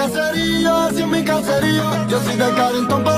caserío, sin mi caserío. Yo soy de Carrington,